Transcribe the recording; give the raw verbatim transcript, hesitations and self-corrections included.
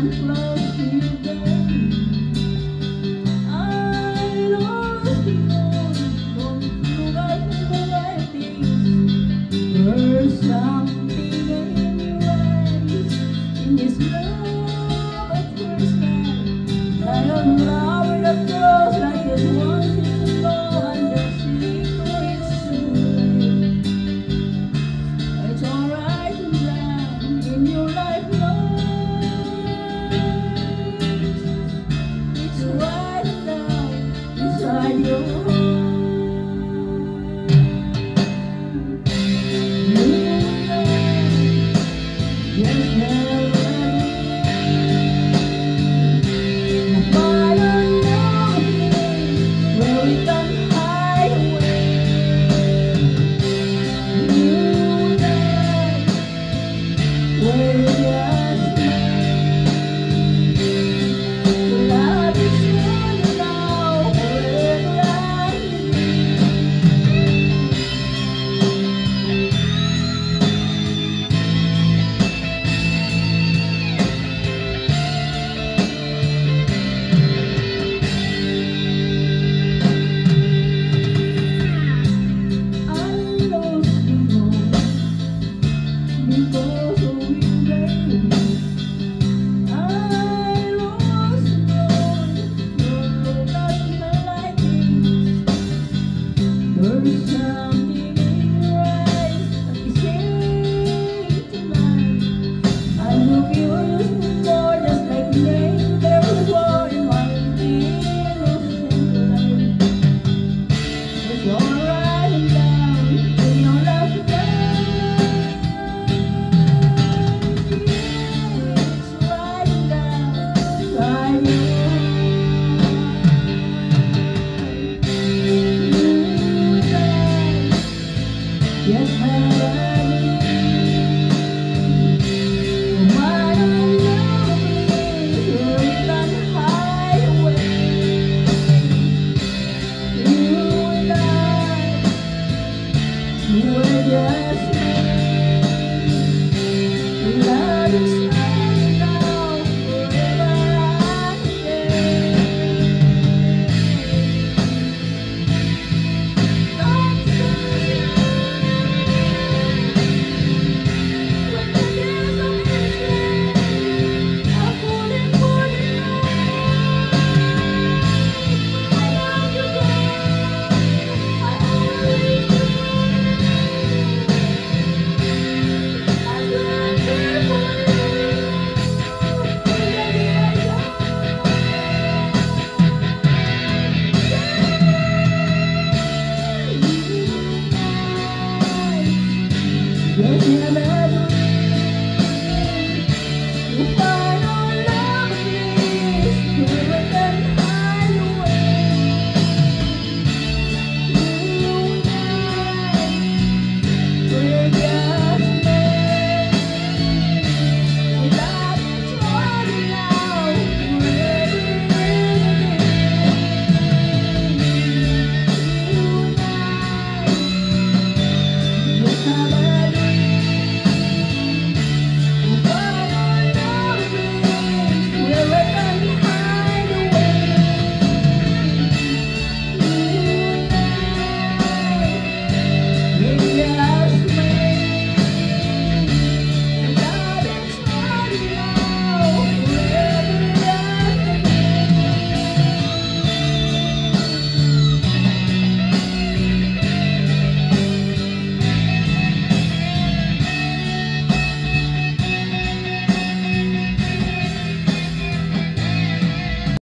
I'm close to you, baby. I lost you, don't you like the right things? There's something in your eyes, in this love at first sight. Like a flower that grows like it wants it to blow, and the secret's too late. It's alright and down in your life, love. It's right and down inside your heart. Yes, never no matter where we can hide away. You and I, where we are.